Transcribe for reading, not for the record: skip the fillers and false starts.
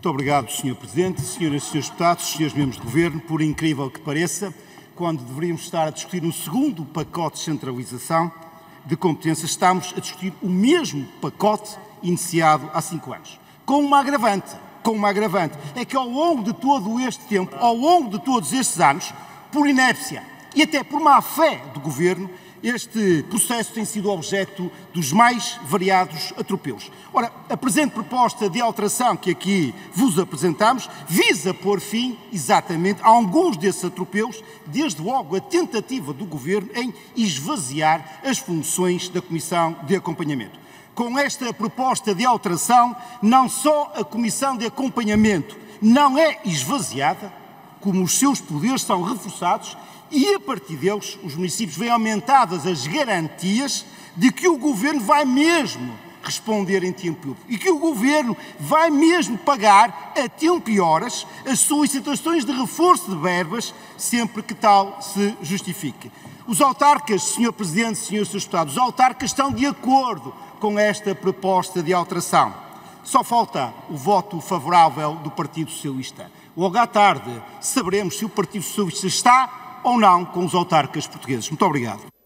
Muito obrigado, Sr. Presidente, Senhoras e Srs. Deputados, Srs. Membros do Governo. Por incrível que pareça, quando deveríamos estar a discutir um segundo pacote de centralização de competências, estamos a discutir o mesmo pacote iniciado há 5 anos. Com uma agravante, é que ao longo de todo este tempo, ao longo de todos estes anos, por inépcia e até por má fé do Governo, este processo tem sido objeto dos mais variados atropelos. Ora, a presente proposta de alteração que aqui vos apresentamos visa pôr fim, exatamente, a alguns desses atropelos, desde logo a tentativa do Governo em esvaziar as funções da Comissão de Acompanhamento. Com esta proposta de alteração, não só a Comissão de Acompanhamento não é esvaziada, como os seus poderes são reforçados e, a partir deles, os municípios veem aumentadas as garantias de que o Governo vai mesmo responder em tempo público e que o Governo vai mesmo pagar a tempo e horas as solicitações de reforço de verbas, sempre que tal se justifique. Os autarcas, Sr. Presidente, Srs. Deputados, os autarcas estão de acordo com esta proposta de alteração. Só falta o voto favorável do Partido Socialista. Logo à tarde saberemos se o Partido Socialista está ou não com os autarcas portugueses. Muito obrigado.